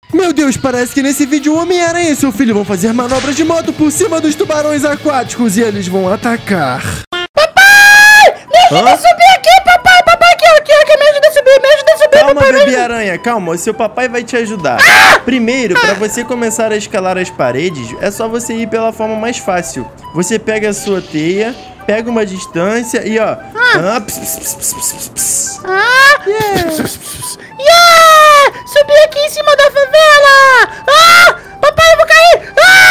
Meu Deus, parece que nesse vídeo o Homem-Aranha e seu filho vão fazer manobras de moto por cima dos tubarões aquáticos e eles vão atacar. Papai! Me ajuda a subir aqui, papai! Papai, aqui, me ajuda a subir, Calma, papai! bebê aranha, calma, o seu papai vai te ajudar. Primeiro, para você começar a escalar as paredes, é só você ir pela forma mais fácil. Você pega a sua teia, pega uma distância e ó... Subi aqui em cima da favela! Papai, eu vou cair!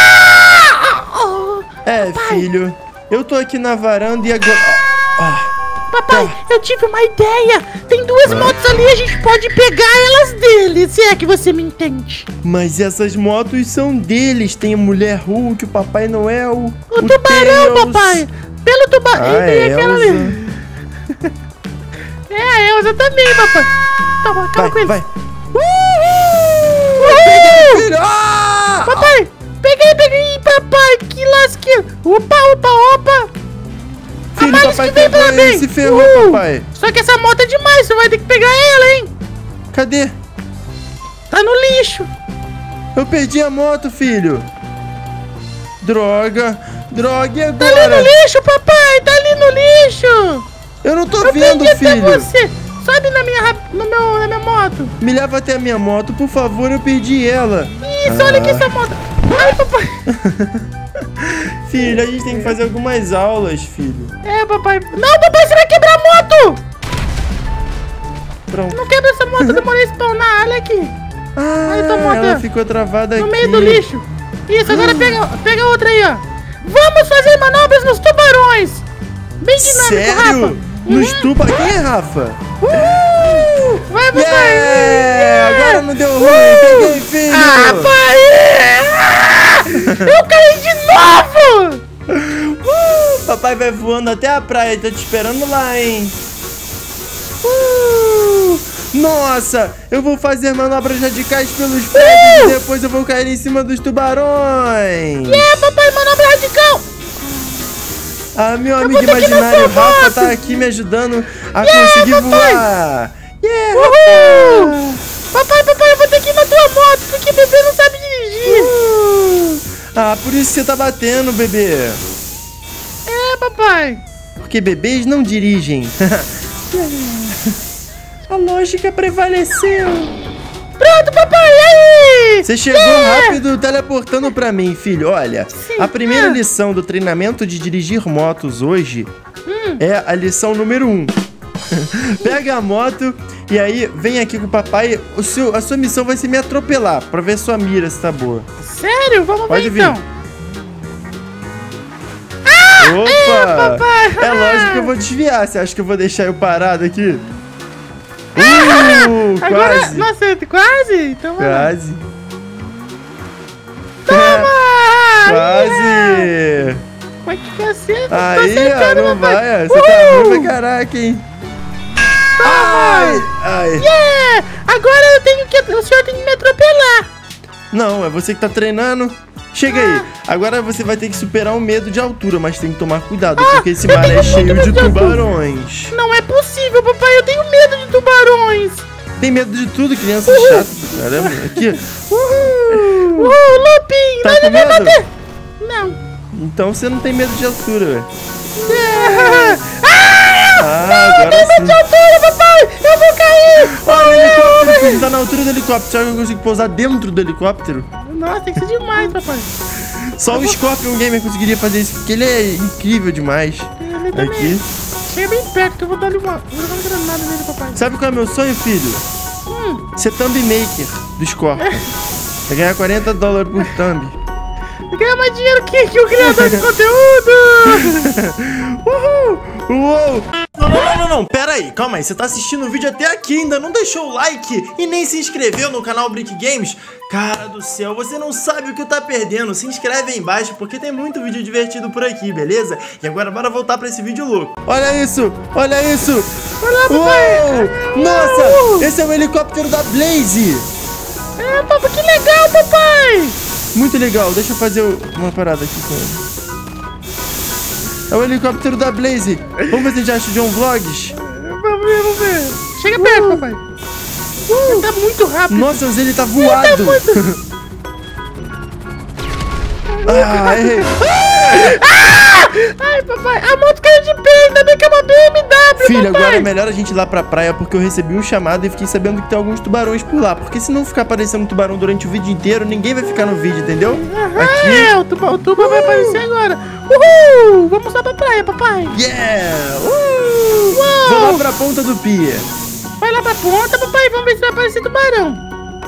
Filho, eu tô aqui na varanda e agora... Papai, eu tive uma ideia! Tem duas motos ali, a gente pode pegar elas deles, se é que você me entende. Mas essas motos são deles, tem a Mulher Hulk, o Papai Noel... O tubarão, Tails. papai! Pelo tubarão... A Elsa. É a Elsa também, papai! Toma, calma com ele. Vai. Uhul! Filho! Papai, peguei, papai, que lasqueiro. Opa. Filho, Papai, papai que vem pela pegou ele, mim. se ferrou, papai. Só que essa moto é demais, você vai ter que pegar ela, hein? Cadê? Tá no lixo. Eu perdi a moto, filho. Droga, e Tá ali agora? no lixo, papai, tá ali no lixo. Eu não tô Eu vendo, perdi até filho. você. Sobe na minha moto. Me leva até a minha moto, por favor, eu perdi ela. Isso, olha aqui essa moto. Ai, papai. Filho, a gente tem que fazer algumas aulas, filho. Papai. Não, papai, você vai quebrar a moto. Pronto. Não quebra essa moto, demorei a spawnar, olha aqui. Aí, tua moto Ela ficou travada no aqui. meio do lixo. Isso, agora pega outra aí, ó. Vamos fazer manobras nos tubarões. Bem dinâmico, Sério? Rafa. Nos tuba... Quem é Rafa? Vai, papai. Agora não deu ruim, peguei, filho. Pai! Eu caí de novo! Papai vai voando até a praia, tô te esperando lá, hein. Nossa, eu vou fazer manobras radicais pelos prédios e depois eu vou cair em cima dos tubarões. Papai, manobra radical! Meu amigo imaginário Rafa tá aqui me ajudando a conseguir voar. Uhul! Papai, eu vou ter que ir na tua moto, porque bebê não sabe dirigir. Por isso você tá batendo, bebê. Papai. Porque bebês não dirigem. A lógica prevaleceu. Pronto, papai, e aí? Você chegou rápido teleportando pra mim, filho. Olha, a primeira lição do treinamento de dirigir motos hoje é a lição número 1. Pega a moto e aí vem aqui com o papai. A sua missão vai ser me atropelar pra ver sua mira se tá boa. Sério? Vamos Pode ver então. Opa! papai. É lógico que eu vou desviar. Você acha que eu vou deixar eu parado aqui? Agora, Quase! nossa, quase? Então vai lá. Quase! Quase! Mas que cacete! Aí, ó, não vai, você tá ruim pra caraca, hein? Ai! Agora o senhor tem que me atropelar! Não, é você que tá treinando. Chega aí. Agora você vai ter que superar o medo de altura, mas tem que tomar cuidado, porque esse mar é cheio de tubarões. Não é possível, papai, eu tenho medo de tubarões! Tem medo de tudo, criança chata. Caramba, aqui. Lupin! Tá com medo? Bater! Não. Então você não tem medo de altura, velho. Eu tenho medo de altura, papai! Eu vou cair! Olha o helicóptero, você tá na altura do helicóptero. Será que eu consigo pousar dentro do helicóptero? Nossa, tem que ser demais, papai. Só o Scorpion Gamer conseguiria fazer isso, porque ele é incrível demais. Ele também. Aqui. Chega bem perto que eu vou dar uma granada nele, papai. Sabe qual é o meu sonho, filho? Ser thumb maker do Scorpion. Vai ganhar $40 por thumb. Ganhar mais dinheiro que o criador de conteúdo! Uhul! Uou! Não, pera aí, calma aí, você tá assistindo o vídeo até aqui e ainda não deixou o like e nem se inscreveu no canal Brick Games? Cara do céu, você não sabe o que tá perdendo, se inscreve aí embaixo porque tem muito vídeo divertido por aqui, beleza? E agora bora voltar pra esse vídeo louco. Olha isso, olha isso! Uou! Nossa, esse é o helicóptero da Blaze! Papai, que legal, papai! Muito legal, deixa eu fazer uma parada aqui com ele. É o helicóptero da Blaze. Vamos ver se a gente acha o John Vlogs. Vamos ver. Chega perto, papai. Ele tá muito rápido. Nossa, mas ele tá voado. Ele tá muito... Ai, papai, a moto caiu de pé, ainda bem que é uma BMW, Filho, papai. agora é melhor a gente ir lá pra praia, porque eu recebi um chamado e fiquei sabendo que tem alguns tubarões por lá. Porque se não ficar aparecendo tubarão durante o vídeo inteiro, ninguém vai ficar no vídeo, entendeu? É, o tuba vai aparecer agora. Uhul, vamos lá pra praia, papai. Yeah! Uou. Vamos lá pra ponta do pier. Vai lá pra ponta, papai, vamos ver se vai aparecer tubarão.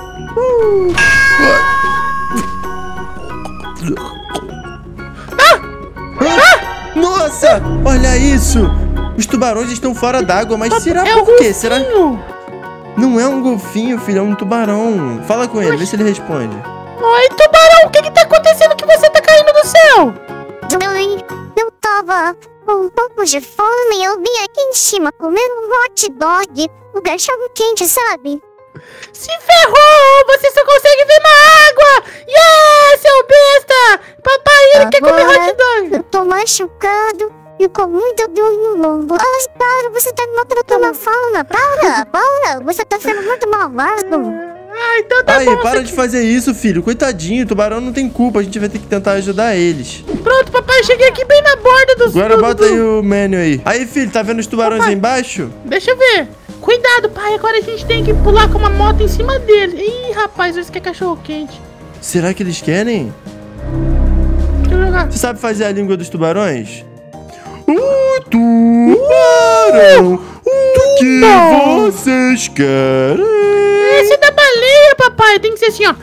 Nossa, olha isso. Os tubarões estão fora d'água, mas será É por um quê? Será? golfinho. Não é um golfinho, filho, é um tubarão. Fala com ele, vê se ele responde. Oi, tubarão, o que tá acontecendo que você tá caindo do céu? Oi, eu tava com um pouco de fome, eu vim aqui em cima comer um hot dog, um cachorro quente, sabe? Se ferrou, você só consegue ver na água. Yeah, seu besta. Papai, ele quer comer hot dog. Eu tô machucado e com muita dor no lombo. Ai, para, você tá me maltratando a fauna. Para, você tá sendo muito malvado. Ah, então tá Aí, bom. para você- de fazer isso, filho. Coitadinho, o tubarão não tem culpa. A gente vai ter que tentar ajudar eles. Pronto, papai, cheguei aqui bem na borda do... Agora bota aí o menu aí. Aí, filho, tá vendo os tubarões aí embaixo? Deixa eu ver. Cuidado, pai, agora a gente tem que pular com uma moto em cima dele. Ih, rapaz, isso que é cachorro quente. Será que eles querem? Deixa eu jogar. Você sabe fazer a língua dos tubarões? O tubarão, o que vocês querem? Esse é da baleia, papai. Tem que ser assim, ó.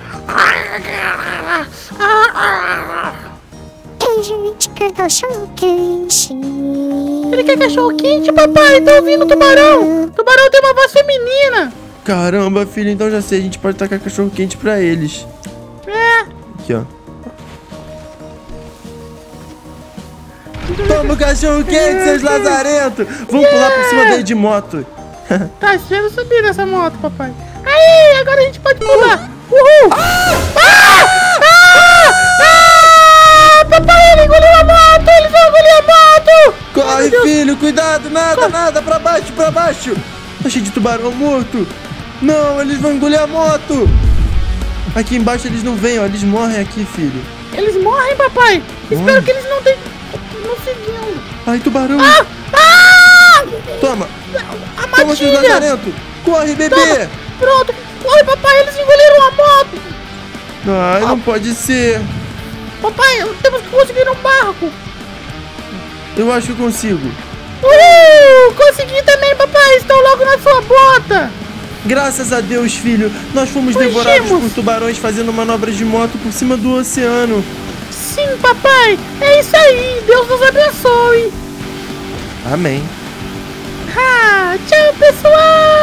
A gente quer cachorro quente. Ele quer cachorro quente, papai. Tá ouvindo o tubarão? O tubarão tem uma voz feminina. Caramba, filho, então já sei, a gente pode tacar cachorro quente pra eles. É. Aqui, ó. Toma o cachorro quente, seus lazarentos! Vamos pular por cima dele de moto. Tá, deixa eu subir nessa moto, papai. Aí, agora a gente pode pular. Uhul. Papai, ele engoliu a moto. Eles vão engolir a moto. Corre, filho, cuidado, nada, pra baixo. Tá cheio de tubarão morto. Não, eles vão engolir a moto. Aqui embaixo eles não vêm, ó, eles morrem aqui, filho. Eles morrem, papai. Espero que eles não tenham... Não seguindo. Ai, tubarão. Toma, A toma, seu matilha. lazarento. Corre, bebê. Toma. Pronto. Oi, papai, eles engoliram a moto. Ai, não pode ser. Papai, temos que conseguir um barco. Eu acho que eu consigo. Consegui também, papai. Estão logo na sua bota. Graças a Deus, filho, nós fomos Fugimos. devorados por tubarões fazendo manobras de moto por cima do oceano. Sim, papai. É isso aí. Deus nos abençoe. Amém. Tchau, pessoal.